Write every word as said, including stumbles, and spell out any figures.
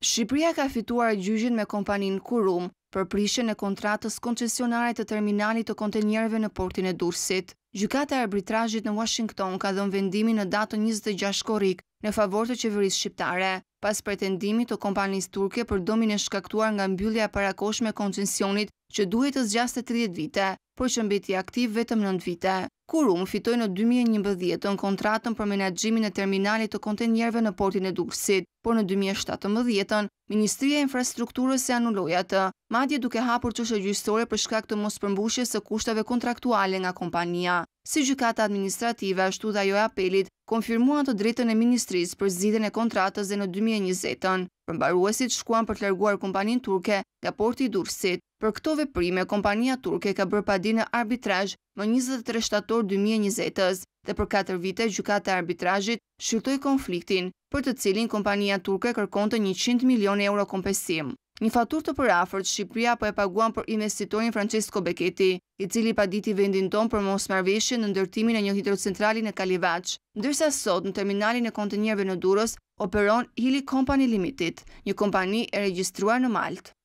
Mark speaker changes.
Speaker 1: Shqipëria ka fituar gjyqin me kompaninë Kurum për prishjen e kontratës koncesionare të terminalit të kontenjerëve në portin e Durrësit. Gjykata e arbitrazhit në Washington ka dhënë vendimin në datën njëzet e gjashtë korrik në favor të qeverisë shqiptare, pas pretendimit të kompanisë turke për dëmin e shkaktuar nga mbyllja e parakohshme e koncesionit që duhej të zgjaste tridhjetë vite, por që mbeti aktiv vetëm nëntë vite. Kurum fitoi në dy mijë e njëmbëdhjetë kontratën për menaxhimin e terminalit të kontenjerëve në portin e Durrësit, por në dy mijë e shtatëmbëdhjetë Ministria e Infrastrukturës e anuloi atë, madje duke hapur çështje gjyqësore për shkak të mospërmbushjes së kushteve kontraktuale nga kompania. Si gjykata administrative ashtu dhe ajo e apelit konfirmuan të drejtën e ministrisë për zgjidhjen e kontratës dhe në dy mijë e njëzet. Përmbaruesit shkuan për të larguar kompaninë turke nga porti i Durrësit. Për këto veprime, kompania turke ka bërë padi në arbitrazh më njëzet e tre shtator dy mijë e njëzet dhe për katër vite gjykata e arbitrazhit shqyrtoi konfliktin, për të cilin kompania turke kërkonte njëqind milion euro kompensim. Një faturë të përafërt Shqipëria po e paguan për investitorin Francesco Becchetti, i cili paditi vendin tonë për mosmarrëveshje në ndërtimin e një hidrocentrali në Kalivaç, ndërsa sot në terminalin e kontenjerëve në Durrës operon Hilli Company Limited, një kompani e regjistruar në Maltë.